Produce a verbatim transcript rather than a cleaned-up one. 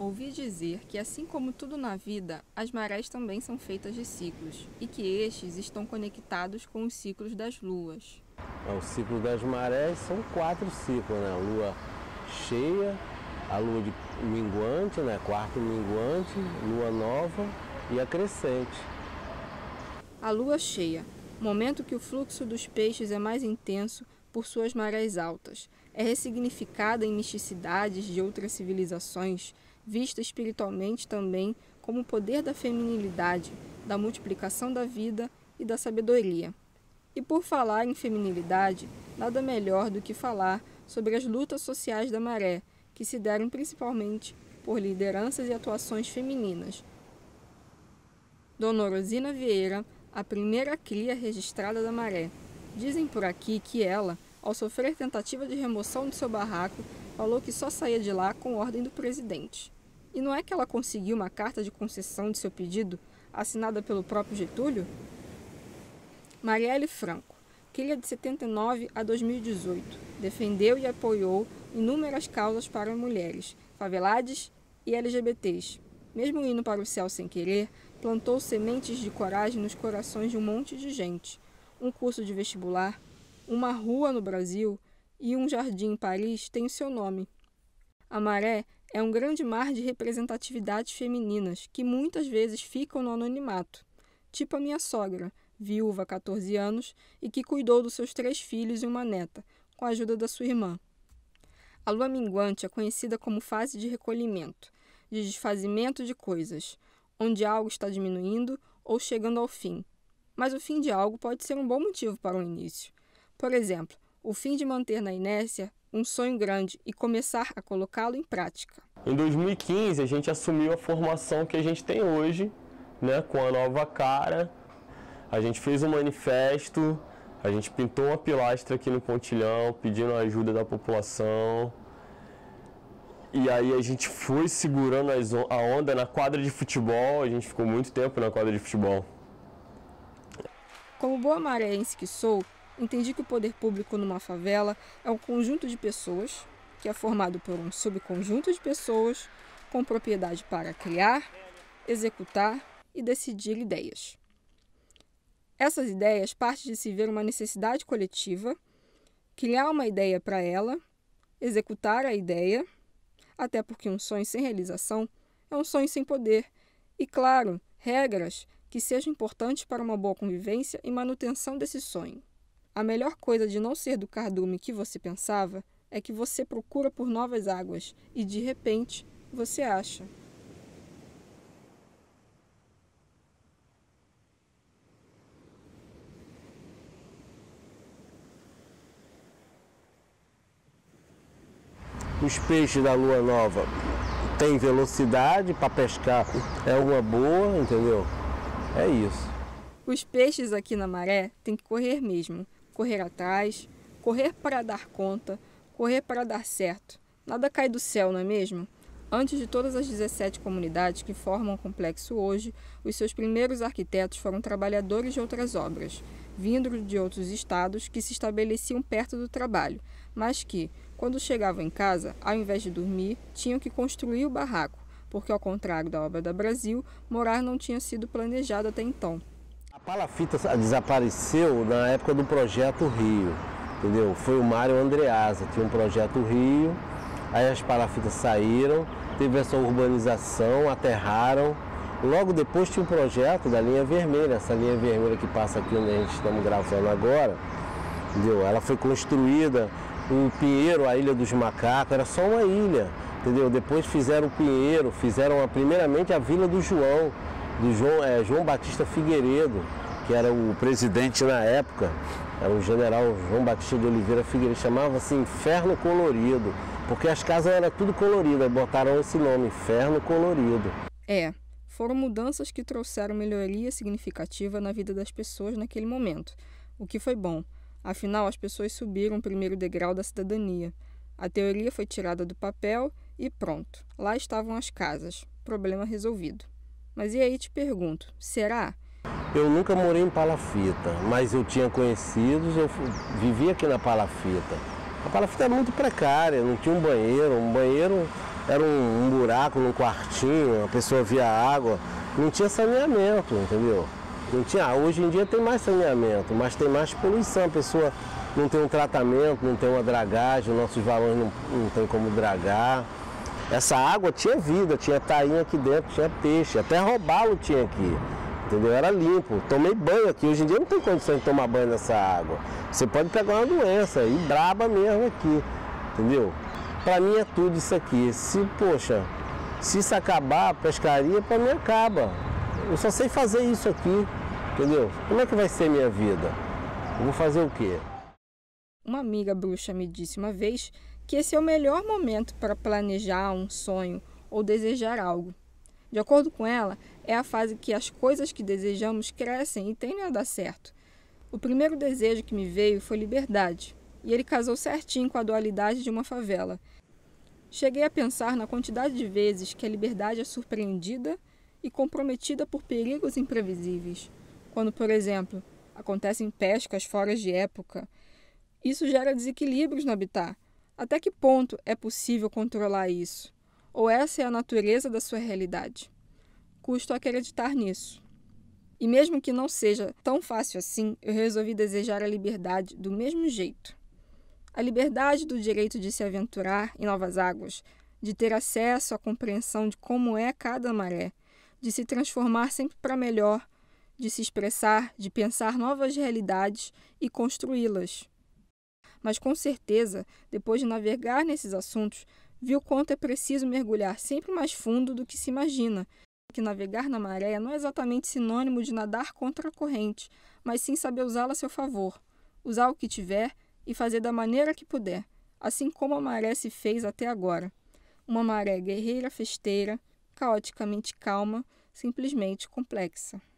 Ouvi dizer que, assim como tudo na vida, as marés também são feitas de ciclos, e que estes estão conectados com os ciclos das luas. O ciclo das marés são quatro ciclos, né? A lua cheia, a lua de minguante, né? Quarto minguante, lua nova e a crescente. A lua cheia, momento que o fluxo dos peixes é mais intenso por suas marés altas, é ressignificada em misticidades de outras civilizações, vista espiritualmente também como o poder da feminilidade, da multiplicação da vida e da sabedoria. E por falar em feminilidade, nada melhor do que falar sobre as lutas sociais da maré, que se deram principalmente por lideranças e atuações femininas. Dona Orosina Vieira, a primeira cria registrada da maré. Dizem por aqui que ela, ao sofrer tentativa de remoção do seu barraco, falou que só saía de lá com ordem do presidente. E não é que ela conseguiu uma carta de concessão de seu pedido, assinada pelo próprio Getúlio? Marielle Franco, cria de setenta e nove a dois mil e dezoito, defendeu e apoiou inúmeras causas para mulheres, faveladas e L G B Ts. Mesmo indo para o céu sem querer, plantou sementes de coragem nos corações de um monte de gente. Um curso de vestibular, uma rua no Brasil e um jardim em Paris têm o seu nome. A maré é um grande mar de representatividades femininas que muitas vezes ficam no anonimato, tipo a minha sogra, viúva há quatorze anos e que cuidou dos seus três filhos e uma neta, com a ajuda da sua irmã. A lua minguante é conhecida como fase de recolhimento, de desfazimento de coisas, onde algo está diminuindo ou chegando ao fim. Mas o fim de algo pode ser um bom motivo para o início. Por exemplo, o fim de manter na inércia um sonho grande e começar a colocá-lo em prática. Em dois mil e quinze, a gente assumiu a formação que a gente tem hoje, né, com a nova cara. A gente fez um manifesto, a gente pintou uma pilastra aqui no pontilhão, pedindo a ajuda da população. E aí a gente foi segurando a onda na quadra de futebol, a gente ficou muito tempo na quadra de futebol. Como boa maréense que sou, entendi que o poder público numa favela é um conjunto de pessoas, que é formado por um subconjunto de pessoas com propriedade para criar, executar e decidir ideias. Essas ideias partem de se ver uma necessidade coletiva, criar uma ideia para ela, executar a ideia, até porque um sonho sem realização é um sonho sem poder, e, claro, regras que sejam importantes para uma boa convivência e manutenção desse sonho. A melhor coisa de não ser do cardume que você pensava é que você procura por novas águas e, de repente, você acha. Os peixes da lua nova têm velocidade para pescar, é uma boa, entendeu? É isso. Os peixes aqui na maré têm que correr mesmo, correr atrás, correr para dar conta, correr para dar certo. Nada cai do céu, não é mesmo? Antes de todas as dezessete comunidades que formam o complexo hoje, os seus primeiros arquitetos foram trabalhadores de outras obras, vindo de outros estados que se estabeleciam perto do trabalho, mas que, quando chegavam em casa, ao invés de dormir, tinham que construir o barraco, porque, ao contrário da obra da Brasil, morar não tinha sido planejado até então. A palafita desapareceu na época do Projeto Rio, entendeu? Foi o Mário Andreasa, tinha um Projeto Rio, aí as palafitas saíram, teve essa urbanização, aterraram. Logo depois tinha um projeto da linha vermelha, essa linha vermelha que passa aqui onde a gente estamos gravando agora, entendeu? Ela foi construída, o Pinheiro, a Ilha dos Macacos, era só uma ilha, entendeu? Depois fizeram o Pinheiro, fizeram a, primeiramente a Vila do João, do João, é, João Batista Figueiredo, que era o presidente na época, era o general João Batista de Oliveira Figueiredo, chamava-se Inferno Colorido, porque as casas eram tudo coloridas, botaram esse nome, Inferno Colorido. É, foram mudanças que trouxeram melhoria significativa na vida das pessoas naquele momento, o que foi bom. Afinal, as pessoas subiram o primeiro degrau da cidadania. A teoria foi tirada do papel e pronto, lá estavam as casas. Problema resolvido. Mas e aí te pergunto, será? Eu nunca morei em palafita, mas eu tinha conhecidos, eu vivia aqui na palafita. A palafita era muito precária, não tinha um banheiro, um banheiro era um, um buraco num quartinho, a pessoa via água, não tinha saneamento, entendeu? Não tinha, hoje em dia tem mais saneamento, mas tem mais poluição, a pessoa não tem um tratamento, não tem uma dragagem, nossos valões não, não tem como dragar. Essa água tinha vida, tinha tainha aqui dentro, tinha peixe, até roubá-lo tinha aqui, entendeu? Era limpo, tomei banho aqui, hoje em dia não tem condição de tomar banho nessa água. Você pode pegar uma doença, e braba mesmo aqui, entendeu? Para mim é tudo isso aqui, se, poxa, se isso acabar, a pescaria para mim acaba. Eu só sei fazer isso aqui, entendeu? Como é que vai ser minha vida? Eu vou fazer o quê? Uma amiga bruxa me disse uma vez que esse é o melhor momento para planejar um sonho ou desejar algo. De acordo com ela, é a fase que as coisas que desejamos crescem e tendem a dar certo. O primeiro desejo que me veio foi liberdade, e ele casou certinho com a dualidade de uma favela. Cheguei a pensar na quantidade de vezes que a liberdade é surpreendida e comprometida por perigos imprevisíveis. Quando, por exemplo, acontecem pescas fora de época, isso gera desequilíbrios no habitat. Até que ponto é possível controlar isso? Ou essa é a natureza da sua realidade? Custo acreditar nisso. E mesmo que não seja tão fácil assim, eu resolvi desejar a liberdade do mesmo jeito. A liberdade do direito de se aventurar em novas águas, de ter acesso à compreensão de como é cada maré, de se transformar sempre para melhor, de se expressar, de pensar novas realidades e construí-las. Mas com certeza, depois de navegar nesses assuntos, vi o quanto é preciso mergulhar sempre mais fundo do que se imagina, que navegar na maré não é exatamente sinônimo de nadar contra a corrente, mas sim saber usá-la a seu favor, usar o que tiver e fazer da maneira que puder, assim como a maré se fez até agora. Uma maré guerreira festeira, caoticamente calma, simplesmente complexa.